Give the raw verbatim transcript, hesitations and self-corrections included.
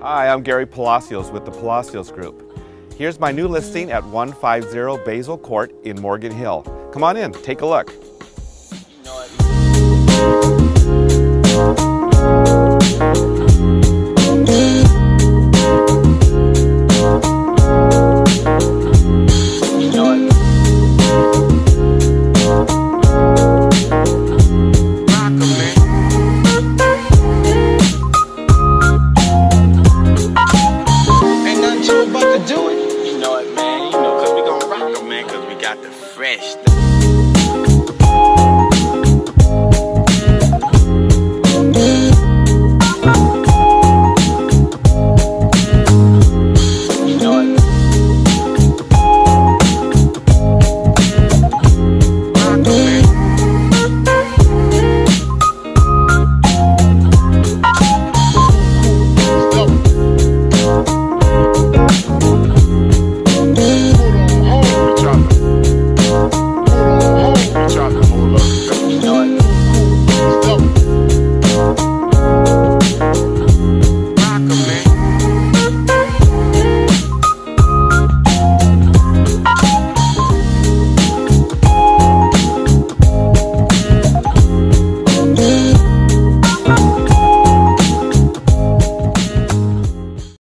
Hi, I'm Gary Palacios with the Palacios Group. Here's my new listing at one fifty Basil Court in Morgan Hill. Come on in, take a look. Do it. You know it, man. You know, cause we gon' rock 'em, man, cause we got the fresh.